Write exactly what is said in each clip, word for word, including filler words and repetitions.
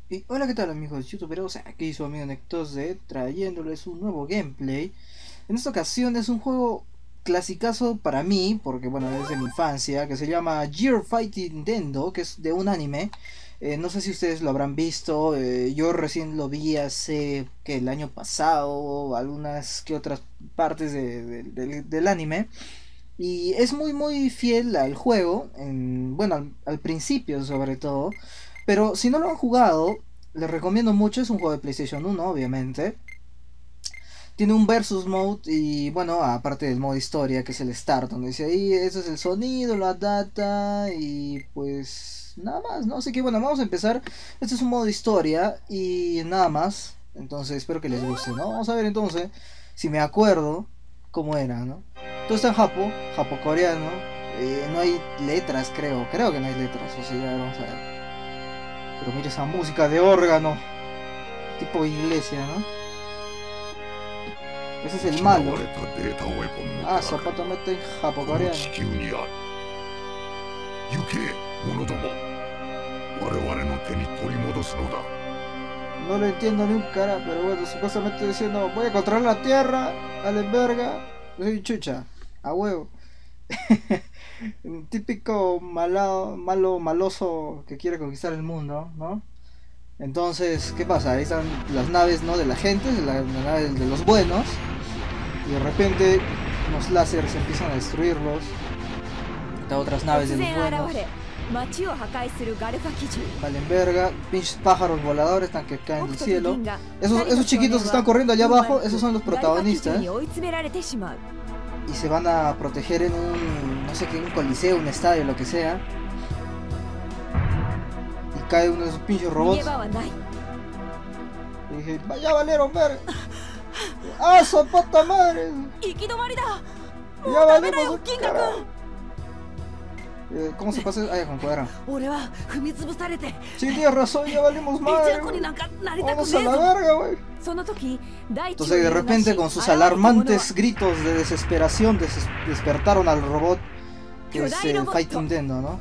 Y hola, ¿qué tal amigos youtuberos? Aquí su amigo Nectose trayéndoles un nuevo gameplay. En esta ocasión es un juego clasicazo para mí, porque bueno, es de mi infancia, que se llama Gear Fighting Dendo, que es de un anime. Eh, no sé si ustedes lo habrán visto, eh, yo recién lo vi hace que el año pasado, algunas que otras partes de- de- del del anime. Y es muy muy fiel al juego, en, bueno, al, al principio sobre todo. Pero si no lo han jugado, les recomiendo mucho, es un juego de PlayStation uno obviamente. Tiene un versus mode y bueno, aparte del modo historia que es el start, donde dice ahí, eso es el sonido, la data y pues nada más, ¿no? Así que bueno, vamos a empezar. Este es un modo historia y nada más. Entonces espero que les guste, ¿no? Vamos a ver entonces si me acuerdo cómo era, ¿no? Todo está en japo, japo-coreano. Eh, no hay letras, creo. Creo que no hay letras, o sea, ya vamos a ver. Pero mira esa música de órgano, tipo iglesia, ¿no? Ese es el malo. Ah, Zapato mete en japo-coreano. No lo entiendo ni un cara, pero bueno, supuestamente diciendo, voy a controlar la tierra, dale verga. Soy chucha, a huevo. Un típico malado, malo, maloso que quiere conquistar el mundo, ¿no? Entonces, ¿qué pasa? Ahí están las naves, ¿no? De la gente, de la, la nave de los buenos. Y de repente unos láseres empiezan a destruirlos. Hasta otras naves de los buenos. Valen verga, pinches pájaros voladores están que caen del cielo. Esos, esos chiquitos que están corriendo allá abajo, esos son los protagonistas. Y se van a proteger en un, no sé qué, un coliseo, un estadio, lo que sea. Y cae uno de esos pinches robots. Y dije, vaya valieron verga. ¡Ah, zapata madre! ¡Ya valemos un carajo! Eh, ¿Cómo se pasa? Ah, ya con cuadra. Sí, tienes razón, ya valimos madre. Vamos a la verga, güey. Entonces de repente con sus alarmantes gritos de desesperación des despertaron al robot que es el Fighting Dendo, ¿no?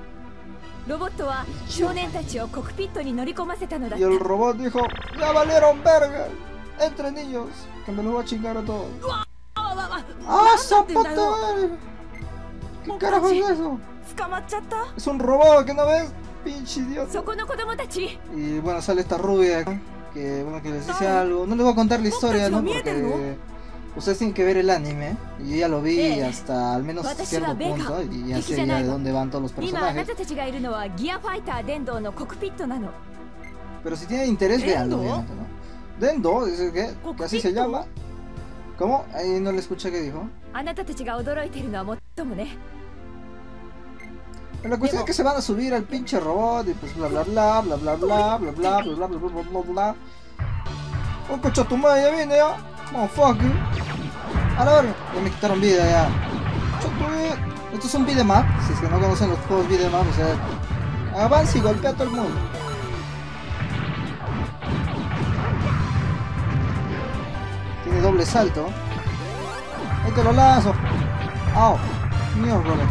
Y el robot dijo, ya valieron verga. Entre niños, que me lo voy a chingar a todos. ¡Ah, zapata madre! ¿Qué carajo es eso? Es un robot, ¿que no ves? Pinche idiota. Y bueno, sale esta rubia que, bueno, que les dice algo. No les voy a contar la historia, ¿no? Porque ustedes tienen que ver el anime. Y yo ya lo vi hasta al menos cierto punto. Y ya sé ya de dónde van todos los personajes. Pero si tienen interés, veanlo, obviamente, ¿no? Dendo, ¿es que? ¿Que así se llama? ¿Cómo? Ahí no le escuché qué dijo. Pero la cuestión es que se van a subir al pinche robot y pues bla bla bla bla bla bla bla bla bla bla bla bla bla bla. Oh, cocha tu madre, ya viene ya. Motherfucker. A la verga. Ya me quitaron vida ya. Esto es un beat'em up. Si es que no conocen los juegos beat'em up, o sea, avanza y golpea a todo el mundo. Tiene doble salto. Ahí te lo lanzo. Au. Miércoles.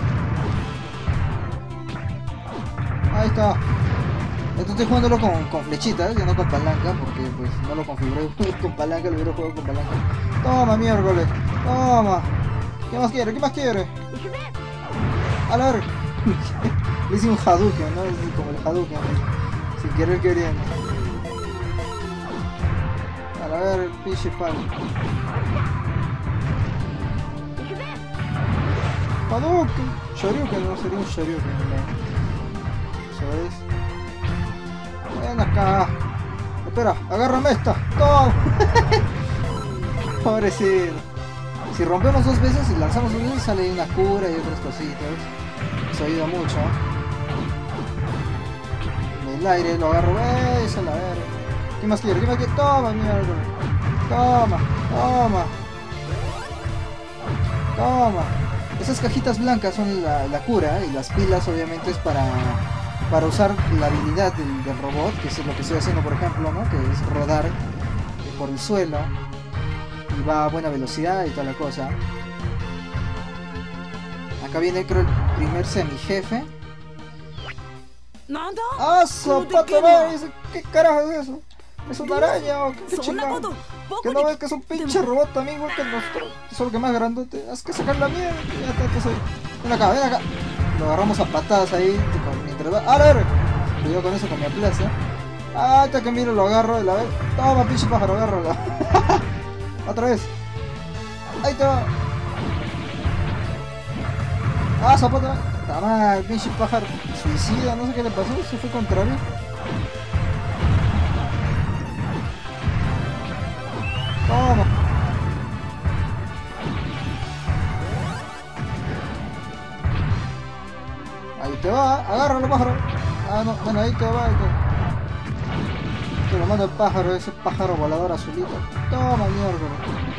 Ahí está. Esto estoy jugándolo con, con flechitas, ya no con palanca, porque pues no lo configuré con palanca, lo hubiera jugado con palanca. Toma, miércoles. Toma. ¿Qué más quiere? ¿Qué más quiere? A la verga. Le hice un Hadouken, ¿no? Es como el Hadouken. Sin querer queriendo. A la verga, el pinche palo. Hadouken. Shoryuken, no sería un Shoryuken, ¿no? Ven acá. Espera, agárrame esta. ¡Toma! Pobrecito. Si rompemos dos veces y lanzamos dos veces, sale una cura y otras cositas. Eso ayuda mucho. En el aire lo agarro. ¡Eh! Esa es la verga. ¿Qué más quiere? ¿Qué más quiere? Toma, mierda. Toma, toma. Toma. Esas cajitas blancas son la, la cura y las pilas obviamente es para... para usar la habilidad del, del robot, que es lo que estoy haciendo por ejemplo, ¿no? Que es rodar eh, por el suelo y va a buena velocidad y toda la cosa. Acá viene creo el primer semi jefe. ¡Ah, zapata madre! ¿Qué carajo es eso? ¿Es una araña o qué, qué chingado? ¿Que no ves que es un pinche robot también igual que nosotros? Solo que más grandote. Haz que sacar la mierda. Ya está, entonces. Ven acá, ven acá. Lo agarramos a patadas ahí. Mientras va. ¡A ver! Cuidado con eso, con mi plaza. Ah, hasta que miro, lo agarro de la vez. Toma, pinche pájaro, agárralo. Otra vez. Ahí te va. Ah, zapata. Tama, el pinche pájaro. Suicida, no sé qué le pasó. Se fue contra mí. Toma. Ahí te va, agárralo, pájaro. Ah, no, bueno, ahí te va. Ahí te... Te lo mando el pájaro, ese pájaro volador azulito. Toma, mierda.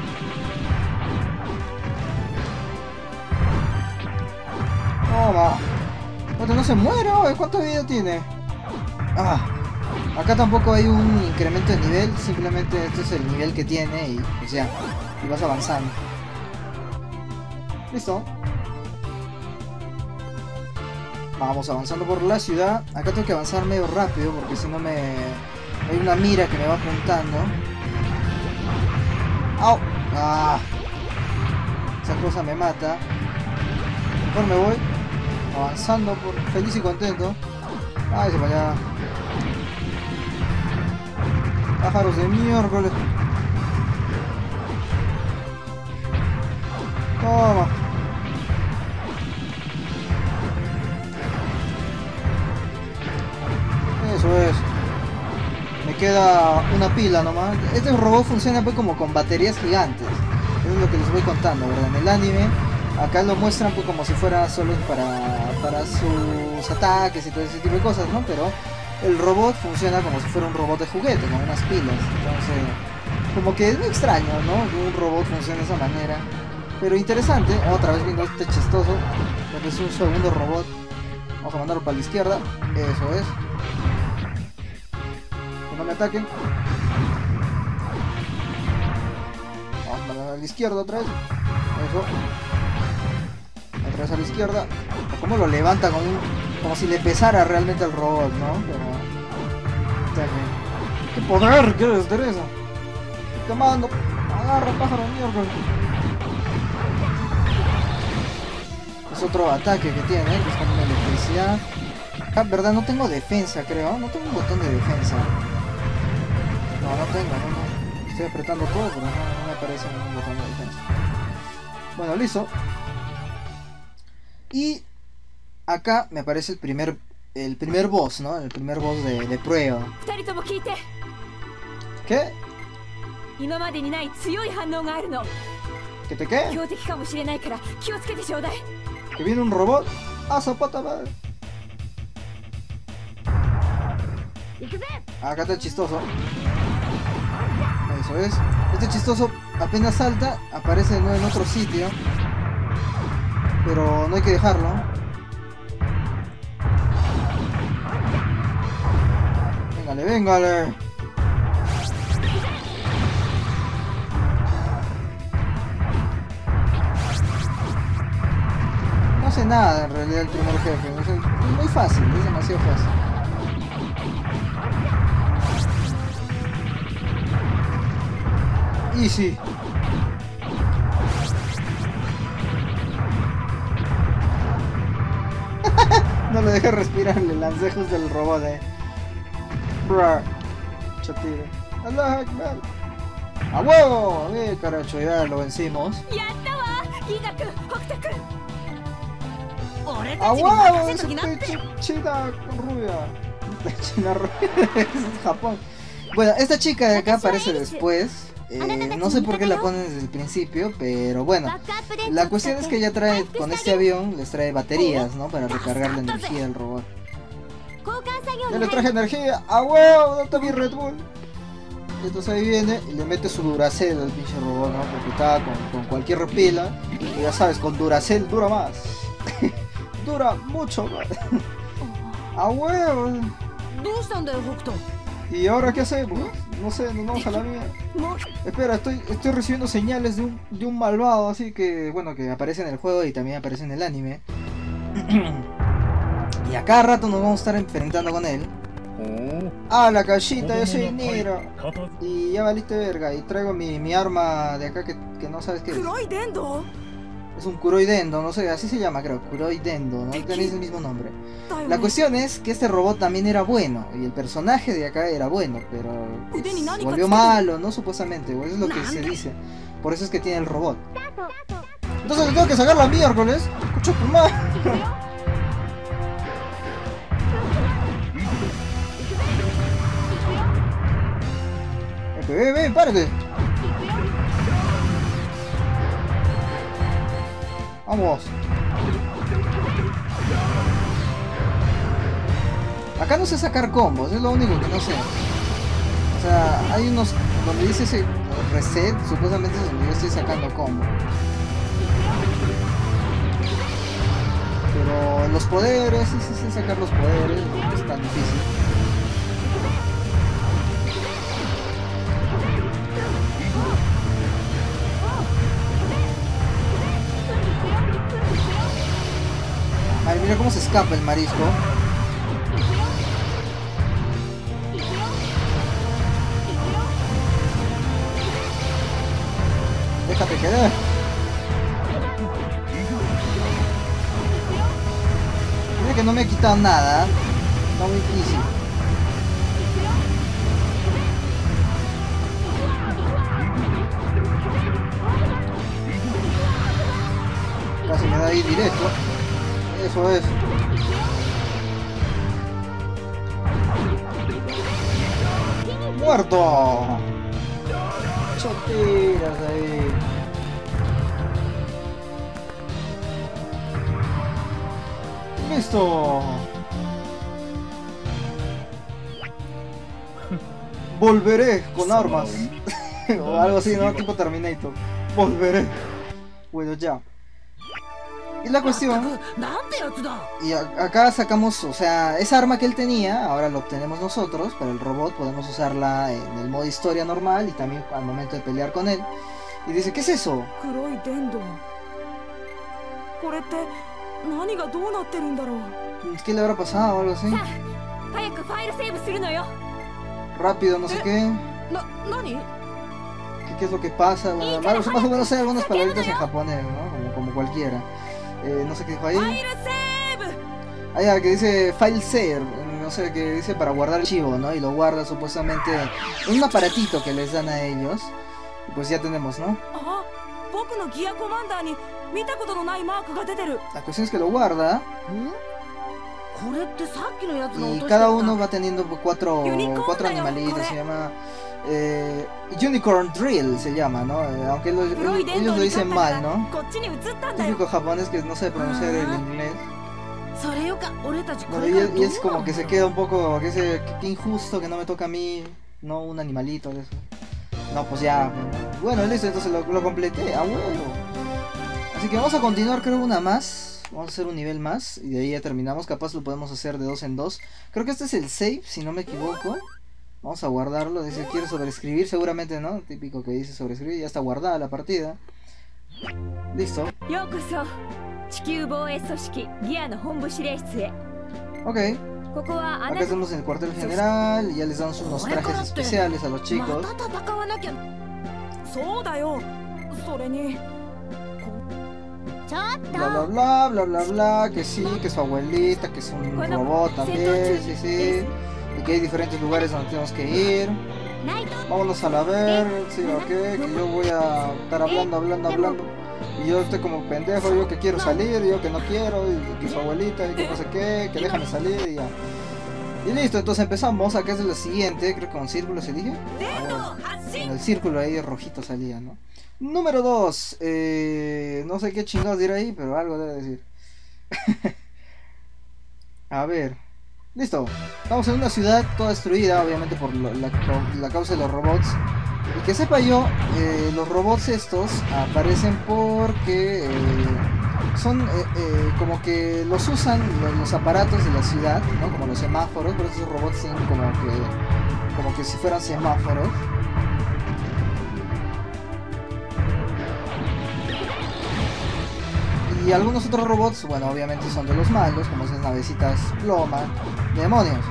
Toma. Oye, no se muere, oye. ¿Cuánta vida tiene? Ah. Acá tampoco hay un incremento de nivel, simplemente este es el nivel que tiene y pues ya, y vas avanzando. Listo. Vamos avanzando por la ciudad. Acá tengo que avanzar medio rápido porque si no me... hay una mira que me va apuntando. ¡Au! ¡Ah! Esa cosa me mata. Mejor me voy avanzando por feliz y contento. ¡Ay, se va allá! Pájaros de miércoles. Toma. Eso es. Me queda una pila nomás. Este robot funciona pues como con baterías gigantes. Eso es lo que les voy contando, ¿verdad? En el anime, acá lo muestran pues como si fuera solo para, para sus ataques y todo ese tipo de cosas, ¿no? Pero el robot funciona como si fuera un robot de juguete, con unas pilas. Entonces, como que es muy extraño, ¿no? Que un robot funcione de esa manera. Pero interesante. Otra vez viendo este chistoso, donde es un segundo robot. Vamos a mandarlo para la izquierda. Eso es. Que no me ataquen. Vamos a mandar a la izquierda otra vez. Eso. Otra vez a la izquierda. Como lo levanta como, un, como si le pesara realmente al robot, ¿no? Pero... ¡qué poder! ¡Qué destreza! Te mando. Agarra, pájaro, mierda. Es otro ataque que tiene, que es como una electricidad. Ah, verdad, no tengo defensa, creo. No tengo un botón de defensa. No, no tengo, no, no. Estoy apretando todo, pero no, no me aparece ningún botón de defensa. Bueno, listo. Y acá me aparece el primer el primer boss, ¿no? El primer boss de, de prueba. ¿Qué? ¿Que te qué? ¿Que viene un robot? ¡Ah, zapata madre! Acá está el chistoso. Eso es. Este chistoso apenas salta, aparece de nuevo en otro sitio. Pero no hay que dejarlo. Véngale, véngale. No hace nada en realidad el primer jefe. Es muy fácil, es demasiado fácil. Easy. No le deja respirar, le lancé justo del robot, eh. Bruh. Chatire. Allah Akbar. ¡A huevo! Eh, caracho, ya lo vencimos. ¡A huevo! Ese pinche china rubia. China rubia. Es Japón. Bueno, esta chica de acá aparece después. Eh, no sé por qué la ponen desde el principio, pero bueno, la cuestión es que ella trae, con este avión, les trae baterías, ¿no? Para recargar la energía del robot. Ya le traje energía, ¡ah, huevo! ¿Dónde está mi Red Bull? Y entonces ahí viene y le mete su Duracell al pinche robot, ¿no? Porque estaba con, con cualquier pila, y ya sabes, con Duracell dura más. Dura mucho más. ¡Ah, huevo! ¿Y ahora qué hacemos? No sé, nos vamos a la mía. Espera, estoy, estoy recibiendo señales de un, de un malvado, así que, bueno, que aparece en el juego y también aparece en el anime. Y a cada rato nos vamos a estar enfrentando con él. Ah, la cachita, yo soy Nero. Y ya valiste verga. Y traigo mi, mi arma de acá que, que no sabes qué es. Es un Kuroi Dendo, no sé, así se llama creo, Kuroi Dendo, ¿no? También es el mismo nombre. La cuestión es que este robot también era bueno, y el personaje de acá era bueno, pero pues, se volvió malo, ¿no? Supuestamente, o eso es lo que se dice. Por eso es que tiene el robot. Entonces le tengo que sacar la miércoles. Escucha tu madre. Ven, ven, párate. Vamos. Acá no sé sacar combos, es lo único que no sé. O sea, hay unos donde dice ese reset, supuestamente es donde yo estoy sacando combo. Pero los poderes, sí, sí, sí, sacar los poderes, no es tan difícil. Ay, mira cómo se escapa el marisco. Déjate quedar. Mira que no me he quitado nada. Está muy difícil. Casi me da ahí directo. Eso es. ¡Muerto! Chotiras ahí. ¡Listo! Volveré con armas. O algo así, ¿no? Tipo Terminator. Volveré. Bueno, ya. Y la cuestión, y a, acá sacamos, o sea, esa arma que él tenía, ahora lo obtenemos nosotros, pero el robot podemos usarla en el modo historia normal y también al momento de pelear con él. Y dice, ¿qué es eso? ¿Qué le habrá pasado o algo así? Rápido, no sé qué. ¿Qué, qué es lo que pasa? Bueno, más o menos sé algunas palabritas en japonés, ¿no? Como, como cualquiera. Eh, no sé qué dijo ahí. Ah, ya, que dice file save, no sé, que dice para guardar el archivo, ¿no? Y lo guarda supuestamente en un aparatito que les dan a ellos. Y pues ya tenemos, ¿no? La cuestión es que lo guarda. Y cada uno va teniendo cuatro, cuatro animalitos, se llama eh, Unicorn Drill se llama, ¿no? Eh, aunque lo, ellos lo dicen mal, ¿no? Típico japonés que no sabe pronunciar el inglés. Bueno, y, y es como que se queda un poco, que dice, qué injusto que no me toca a mí, no un animalito de eso. No, pues ya, bueno, listo, entonces lo, lo completé, a huevo. Así que vamos a continuar, creo, una más. Vamos a hacer un nivel más y de ahí ya terminamos. Capaz lo podemos hacer de dos en dos. Creo que este es el save, si no me equivoco. Vamos a guardarlo. Dice, quiere sobreescribir, seguramente, ¿no? Típico que dice sobreescribir. Ya está guardada la partida. Listo. Ok. Acá estamos en el cuartel general y ya les damos unos trajes especiales a los chicos. Bla bla bla bla bla bla, que sí, que su abuelita, que es un robot también, sí, sí. Y que hay diferentes lugares donde tenemos que ir. Vámonos a la ver, sí, ok, que yo voy a estar hablando, hablando, hablando. Y yo estoy como pendejo, yo que quiero salir, yo que no quiero, y que su abuelita, y que no sé qué, que déjame salir y ya. Y listo, entonces empezamos, acá es lo siguiente, creo que con círculo se elige. Ah, bueno, en el círculo ahí rojito salía, ¿no? Número dos, eh, no sé qué chingados dirá ahí, pero algo debe decir. A ver, listo, estamos en una ciudad toda destruida, obviamente por lo, la, la causa de los robots. Y que sepa yo, eh, los robots estos aparecen porque eh, son eh, eh, como que los usan los, los aparatos de la ciudad, ¿no? Como los semáforos, por eso esos robots tienen como que, como que si fueran semáforos. Y Y algunos otros robots, bueno, obviamente son de los malos, como esas navecitas ploma, demonios.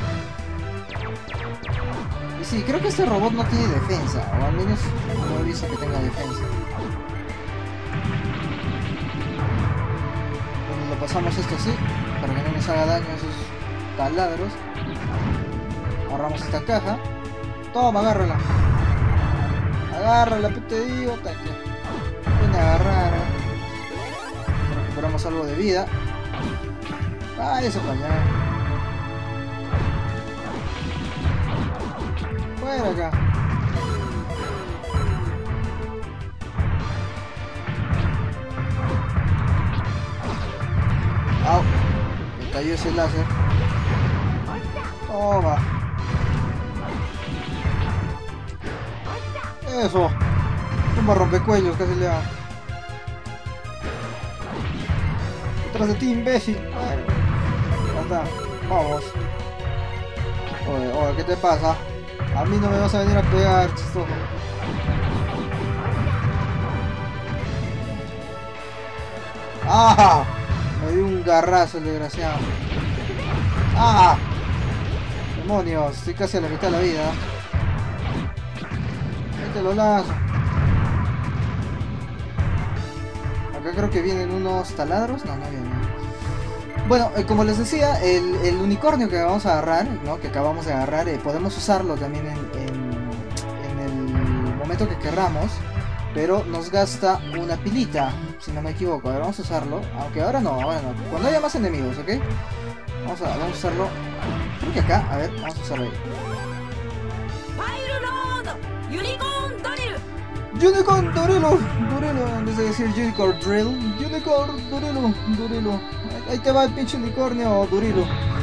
Y sí, creo que este robot no tiene defensa, o al menos no he visto que tenga defensa. Cuando lo pasamos esto así, para que no nos haga daño esos taladros. Agarramos esta caja. Toma, agárrala. Agárrala, pues te digo, taque. Viene a agarrar. Recuperamos algo de vida. Ah, eso para allá. Fuera acá. Au. Me cayó ese láser. Toma. Eso. Toma rompecuellos, casi le da. Detrás de ti, imbécil. Bueno. Ya está. Vamos. Oye, oye, ¿qué te pasa? A mí no me vas a venir a pegar, chistoso. ¡Ah! Me dio un garrazo el desgraciado. ¡Ah! Demonios, estoy casi a la mitad de la vida. Ahí te lo lanzo. Acá creo que vienen unos taladros. No, no vienen. Bueno, eh, como les decía, el, el unicornio que vamos a agarrar, ¿no? Que acabamos de agarrar, eh, podemos usarlo también en, en, en el momento que querramos, pero nos gasta una pilita, si no me equivoco. A ver, vamos a usarlo, aunque ahora no, ahora no. Cuando haya más enemigos, ¿ok? Vamos a, vamos a usarlo, creo que acá, a ver, vamos a usarlo ahí. Unicorn Dorilo, Dorilo, en vez de decir Unicorn Drill, Unicorn Dorilo, Dorilo. Ahí te va el pinche unicornio, Dorilo.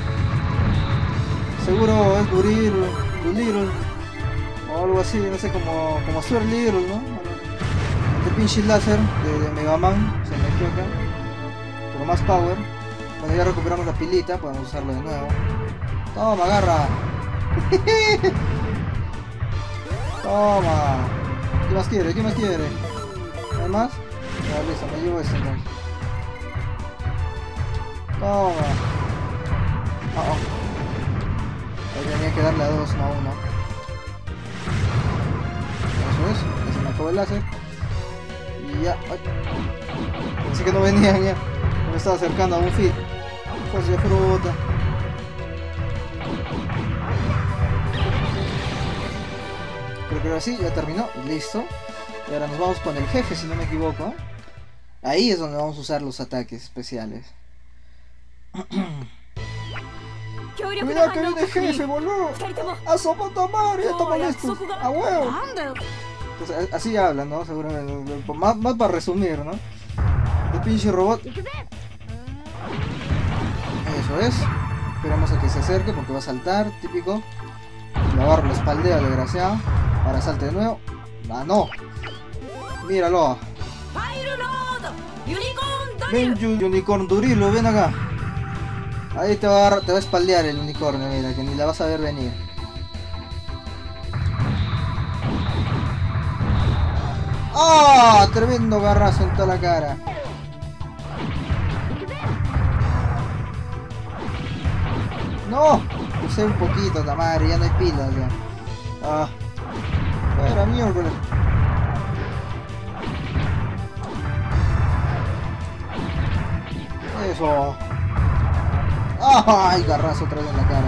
Seguro es Dorilo, Dorilo. O algo así, no sé, como, como Sword Little, ¿no? Este pinche láser de, de Mega Man se metió acá. Pero más power. Cuando ya recuperamos la pilita, podemos usarlo de nuevo. Toma, agarra. Toma. ¿Qué más quiere? ¿Qué más quiere? ¿Nada más? Ya, listo, me llevo este entonces. Toma. Oh, oh. Ahí tenía que darle a dos, no a uno. Eso es. Ya se me acabó el láser. Y ya. Ay. Pensé que no venían ya. Me estaba acercando a un fit. Hijos de fruta. Pero creo que así ya terminó, listo. Y ahora nos vamos con el jefe, si no me equivoco. Ahí es donde vamos a usar los ataques especiales. Cuidado que viene el jefe, boludo. A sopa madre, ya estamos listos. A huevo. Entonces, así hablan, ¿no? Seguramente. Más, más para resumir, ¿no? El pinche robot. Eso es. Esperamos a que se acerque porque va a saltar, típico. Lo agarro, lo espaldeo, desgraciado. Ahora salte de nuevo. Ah, no. Míralo. Ven, Unicorn Dorilo, ven acá. Ahí te va a, agarrar, te va a espaldear el unicornio, mira, que ni la vas a ver venir. ¡Ah! ¡Oh! Tremendo garrazo en toda la cara. ¡No! Usé un poquito, Tamari, ya no hay pilas ya. Ah. Fuera, miércoles. Eso. ¡Ay! Garrazo otra vez en la cara.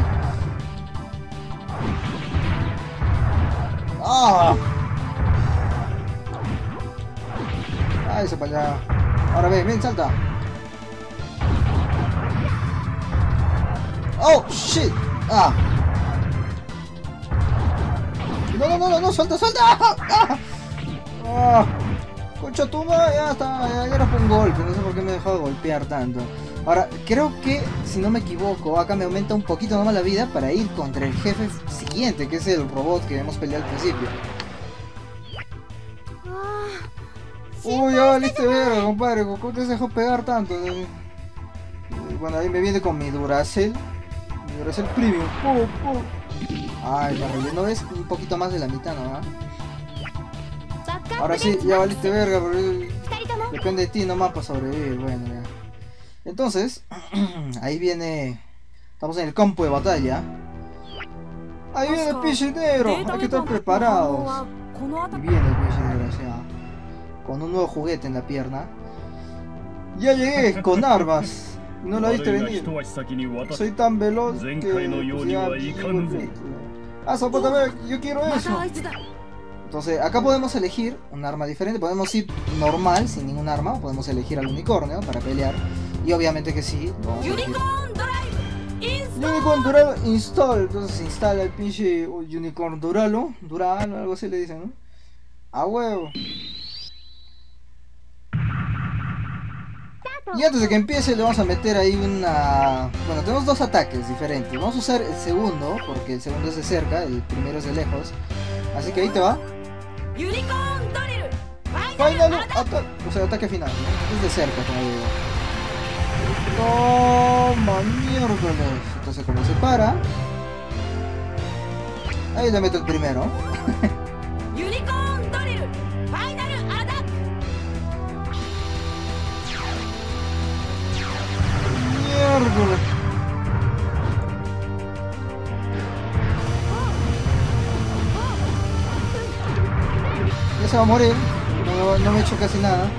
¡Ah! ¡Ay, eso para allá! Ahora ven, ven, salta. ¡Oh, shit! ¡Ah! No, no, no, no, no, suelta, suelta. ¡Ah! ¡Ah! Concha tu madre, ya está, ya, ya era un golpe, no sé por qué me he dejado golpear tanto. Ahora, creo que, si no me equivoco, acá me aumenta un poquito nomás la vida para ir contra el jefe siguiente, que es el robot que hemos peleado al principio. Uy, ya valiste verga, compadre, ¿cómo te has dejado pegar tanto? Bueno, ahí me viene con mi Duracell. Mi Duracell Premium. Oh, oh. Ay, la relleno es un poquito más de la mitad, ¿no? Ahora sí, ya valiste verga, pero... Depende de ti nomás para sobrevivir. Bueno, ya. Entonces, ahí viene. Estamos en el campo de batalla. Ahí viene el pinche negro. Hay que estar preparados. Y viene el pinche negro, o sea, con un nuevo juguete en la pierna. Ya llegué con armas. No la viste venir. Soy tan veloz que pues, ya, ah, zapátame, yo quiero eso. Entonces, acá podemos elegir un arma diferente. Podemos ir normal, sin ningún arma. O podemos elegir al unicornio para pelear. Y obviamente que sí. Unicorn Dural Install. Entonces se instala el pinche Unicorn Duralo. Duralo, algo así le dicen, ¿no? A huevo. Y antes de que empiece le vamos a meter ahí una... Bueno, tenemos dos ataques diferentes. Vamos a usar el segundo, porque el segundo es de cerca, el primero es de lejos. Así que ahí te va. Final Attack. O sea, ataque final, ¿no? Es de cerca, como digo. Toma, miércoles. Entonces como se para, ahí le meto el primero. Miércoles. Ya se va a morir. No, no me he hecho casi nada.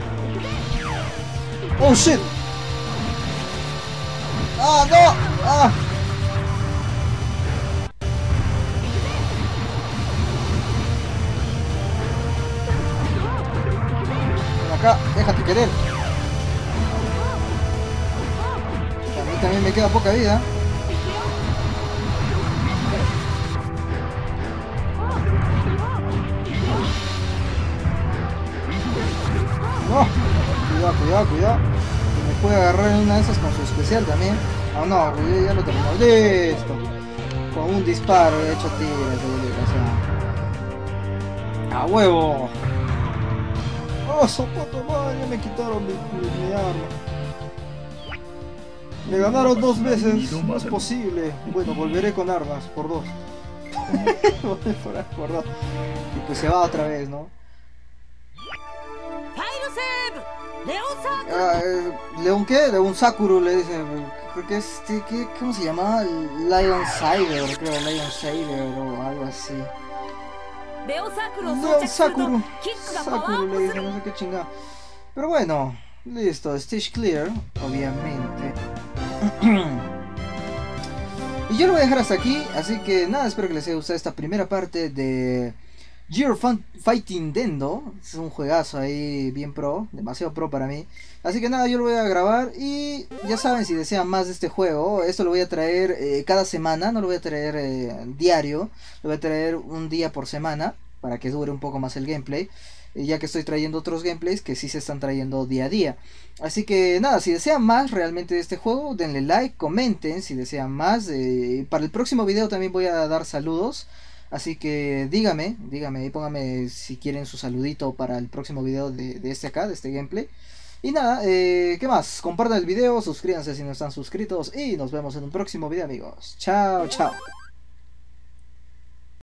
Oh shit. ¡Ah, no! ¡Ah! Ven acá, déjate querer. A mí también me queda poca vida. No, cuidado, cuidado, cuidado. Me puede agarrar en una de esas con su especial también. Oh no, ya lo terminó. Listo. Con un disparo he hecho tiras, o sea. ¡A huevo! ¡Oh, sopoto madre! Ya me quitaron mi, mi, mi arma. Me ganaron dos veces. No es posible. Bueno, volveré con armas por dos. Volveré por dos. Y pues se va otra vez, ¿no? Ah, eh, ¿León qué? León Sakura le dicen. Creo que es. ¿qué, ¿Cómo se llama? Lion Saber, creo. Lion Saber o algo así. León Sakura. Sakura le dicen, no sé qué chingada. Pero bueno, listo. Stage clear, obviamente. Y yo lo voy a dejar hasta aquí. Así que nada, espero que les haya gustado esta primera parte de Gear Fighting Dendo. Es un juegazo ahí bien pro, demasiado pro para mí. Así que nada, yo lo voy a grabar y ya saben, si desean más de este juego, esto lo voy a traer eh, cada semana, no lo voy a traer eh, diario, lo voy a traer un día por semana para que dure un poco más el gameplay, eh, ya que estoy trayendo otros gameplays que sí se están trayendo día a día. Así que nada, si desean más realmente de este juego, denle like, comenten si desean más. Eh, para el próximo video también voy a dar saludos. Así que dígame, dígame y póngame si quieren su saludito para el próximo video de, de este acá, de este gameplay. Y nada, eh, ¿qué más? Compartan el video, suscríbanse si no están suscritos y nos vemos en un próximo video, amigos. Chao, chao.